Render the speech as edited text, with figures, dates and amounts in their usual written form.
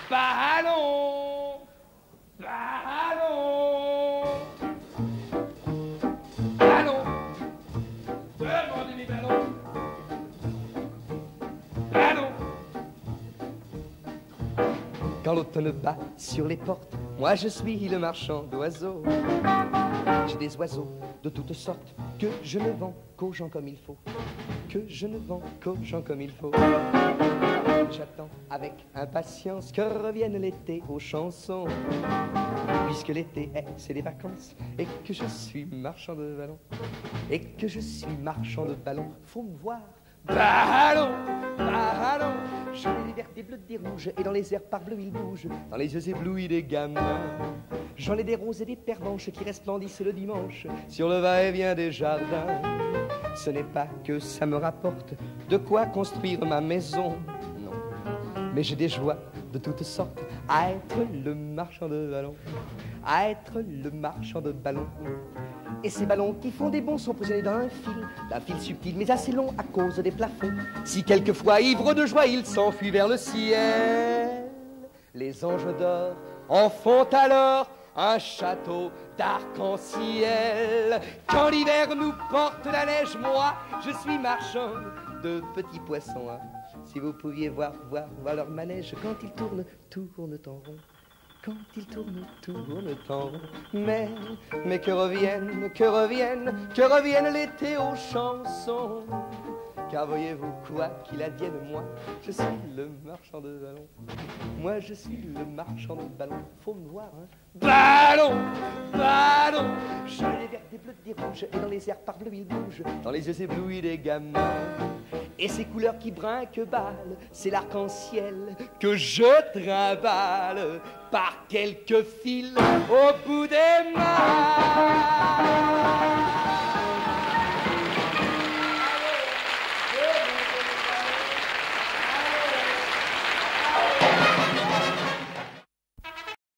Ballon, ballon, ballon, demandez mes ballons, ballon. Quand l'automne bat sur les portes, moi je suis le marchand d'oiseaux. J'ai des oiseaux de toutes sortes que je ne vends qu'aux gens comme il faut, que je ne vends qu'aux gens comme il faut. J'attends avec impatience que revienne l'été aux chansons, puisque l'été c'est les vacances et que je suis marchand de ballons, et que je suis marchand de ballons. Faut me voir, ballon, ballon. J'en ai des verts, des bleus, des rouges, et dans les airs par bleu ils bougent, dans les yeux éblouis des gamins. J'en ai des roses et des pervenches qui resplendissent le dimanche sur le va-et-vient des jardins. Ce n'est pas que ça me rapporte de quoi construire ma maison, non, mais j'ai des joies de toutes sortes à être le marchand de ballons, à être le marchand de ballons. Et ces ballons qui font des bonds sont prisonniers d'un fil subtil mais assez long à cause des plafonds. Si quelquefois ivres de joie ils s'enfuient vers le ciel, les anges d'or en font alors un château d'arc-en-ciel. Quand l'hiver nous porte la neige, moi je suis marchand de petits poissons. Si vous pouviez voir leur manège quand ils tournent en rond, quand ils tournent en rond. Mais que revienne l'été aux chansons. Car voyez-vous quoi qu'il advienne, moi je suis le marchand de ballons. Moi je suis le marchand de ballons. Faut me voir, hein. Ballon, ballon. J'en ai des verts, des bleus, des rouges, et dans les airs par bleu ils bougent, dans les yeux éblouis des gamins. Et ces couleurs qui brinquent-ballent, c'est l'arc-en-ciel que je trimballe par quelques fils au bout des mains.